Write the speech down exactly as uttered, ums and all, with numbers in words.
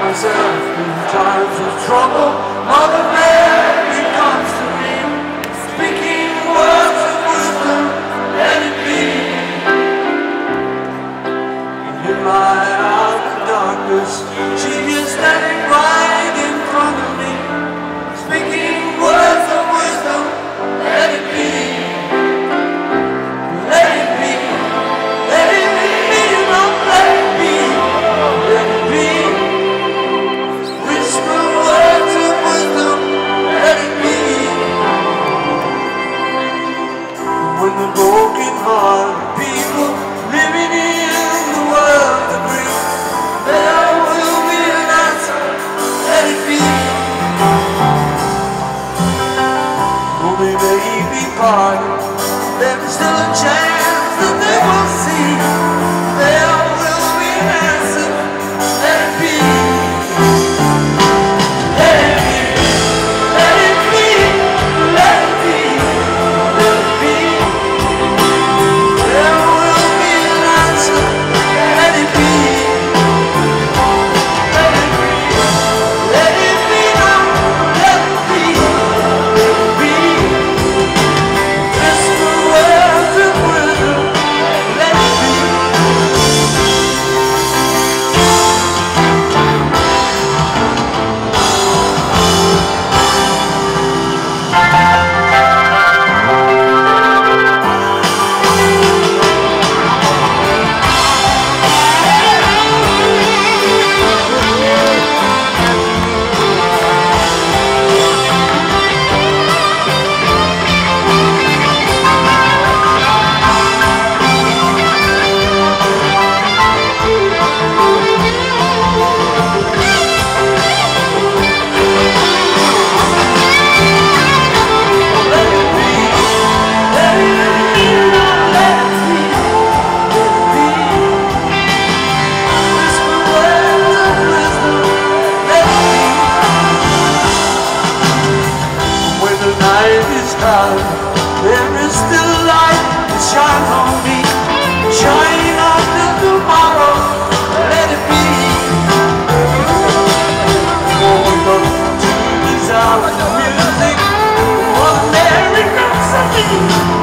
myself in times of trouble. Mother Mary comes to me, speaking words of wisdom, let it be. In my hour of darkness, she is standing right in front of me, speaking words of wisdom, let it be. Let it be, let it be, Lord, let it be, let it be. Whisper words of wisdom, let it be. When the broken hearted people living in the world agree, there will be an answer, let it be. Though they may be parted, there's still a chance that they will see. There will be an answer, let it be. Let it be, let it be, let it be, let it be. There will be an answer, let it be. Let it be, let it be now, let it be, let it be. Whisper words of wisdom, let it be. There is still light that shines on me, shining after tomorrow, let it be. For the tune is out of music, for the Mary comes to me.